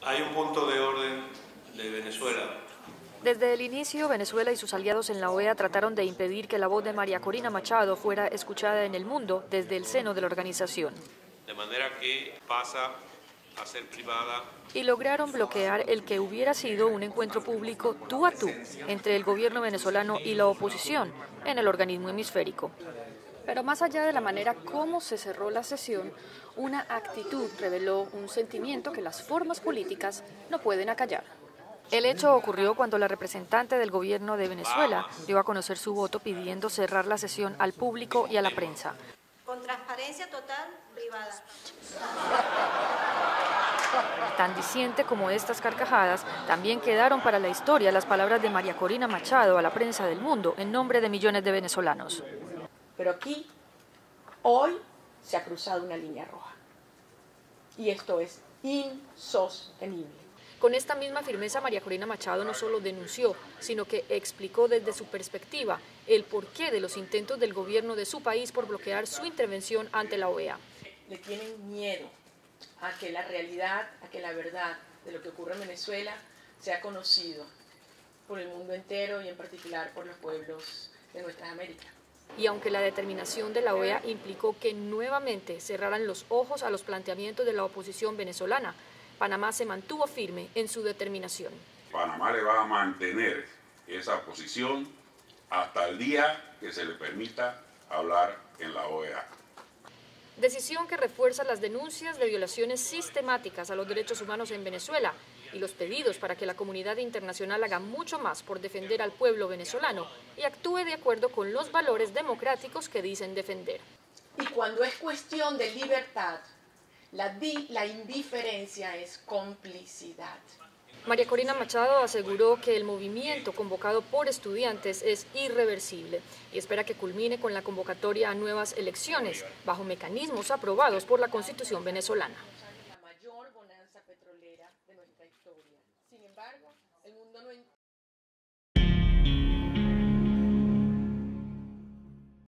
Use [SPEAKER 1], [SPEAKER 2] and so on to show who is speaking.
[SPEAKER 1] Hay un punto de orden de Venezuela.
[SPEAKER 2] Desde el inicio, Venezuela y sus aliados en la OEA trataron de impedir que la voz de María Corina Machado fuera escuchada en el mundo desde el seno de la organización.
[SPEAKER 1] De manera que pasa a ser privada.
[SPEAKER 2] Y lograron bloquear el que hubiera sido un encuentro público tú a tú entre el gobierno venezolano y la oposición en el organismo hemisférico. Pero más allá de la manera como se cerró la sesión, una actitud reveló un sentimiento que las formas políticas no pueden acallar. El hecho ocurrió cuando la representante del gobierno de Venezuela dio a conocer su voto pidiendo cerrar la sesión al público y a la prensa.
[SPEAKER 3] Con transparencia total, privada.
[SPEAKER 2] Tan diciente como estas carcajadas, también quedaron para la historia las palabras de María Corina Machado a la prensa del mundo en nombre de millones de venezolanos.
[SPEAKER 4] Pero aquí, hoy, se ha cruzado una línea roja. Y esto es insostenible.
[SPEAKER 2] Con esta misma firmeza, María Corina Machado no solo denunció, sino que explicó desde su perspectiva el porqué de los intentos del gobierno de su país por bloquear su intervención ante la OEA.
[SPEAKER 4] Le tienen miedo a que la realidad, a que la verdad de lo que ocurre en Venezuela sea conocido por el mundo entero y en particular por los pueblos de nuestras Américas.
[SPEAKER 2] Y aunque la determinación de la OEA implicó que nuevamente cerraran los ojos a los planteamientos de la oposición venezolana, Panamá se mantuvo firme en su determinación.
[SPEAKER 5] Panamá le va a mantener esa posición hasta el día que se le permita hablar en la OEA.
[SPEAKER 2] Decisión que refuerza las denuncias de violaciones sistemáticas a los derechos humanos en Venezuela y los pedidos para que la comunidad internacional haga mucho más por defender al pueblo venezolano y actúe de acuerdo con los valores democráticos que dicen defender.
[SPEAKER 4] Y cuando es cuestión de libertad, la indiferencia es complicidad.
[SPEAKER 2] María Corina Machado aseguró que el movimiento convocado por estudiantes es irreversible y espera que culmine con la convocatoria a nuevas elecciones bajo mecanismos aprobados por la Constitución venezolana.
[SPEAKER 4] La mayor bonanza petrolera de nuestra historia. Sin embargo, el mundo no entiende.